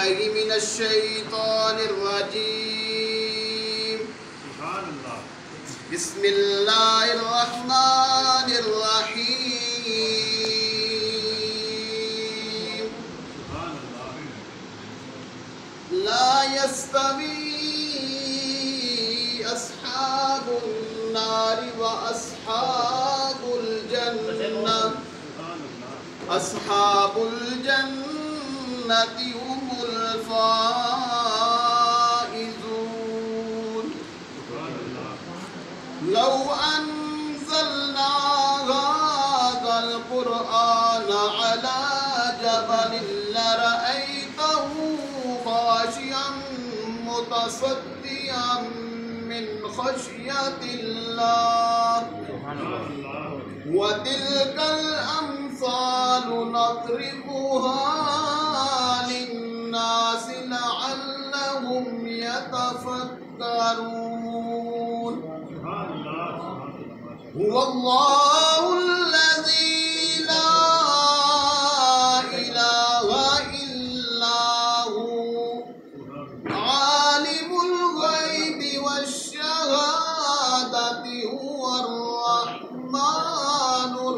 बिल्लाहि मिनश्शैतानिर्रजीम। बिस्मिल्लाहिर्रहमानिर्रहीम। ला यस्तवी अस्हाबुन नारि व अस्हाबुल जन्नह अस्हाबुल जन्नति हुमुल फाइजून। लौ अंज़लना हाज़ल क़ुरआन अला जबलिन लरअयतहु ख़ाशिअन मुतसद्दिअन मिन ख़श्यतिल्लाह व तिलकल अम्सालु नज़रिबुहा लिन्नासि लअल्लहुम यतफ़क्करून। हुवल्लाहुल्लज़ी ला इलाहा इल्ला हु आलिमुल ग़ैबि वश्शहादति हुवर रहमानुर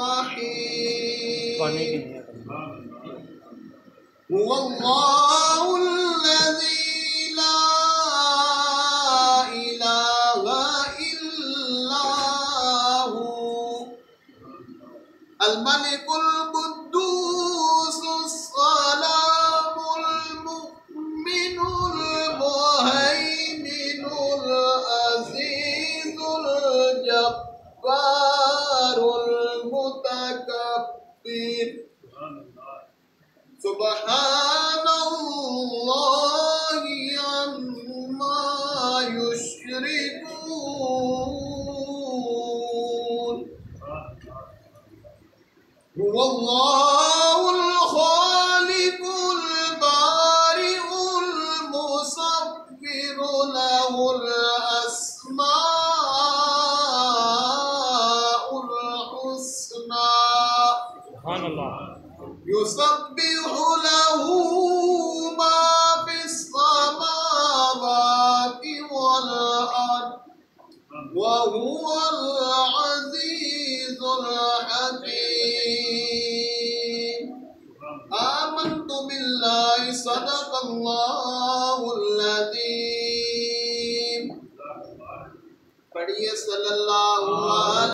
रहीम। हुवल्लाहुल्लज़ी ला इलाहा इल्ला हु अल मलिकुल कुद्दूसुस सलामुल मुमिनुल मुहैमिनुल अज़ीज़ुल जब्बारुल मुतकब्बिर। सुब्हानल्लाहि अम्मा युश्रिकून। हुवल्लाहुल खालिकुल बारिउल मुसव्विरु लहुल अस्माउल हुस्ना। युसब्बिहु लहू मा फिस समावाति वल अर्द व हुवल अज़ीज़ुल हकीम। आमन्तु बिल्लाहि सदक़ल्लाहुल अज़ीम। पढ़िए सल्लल्लाहु अलैहि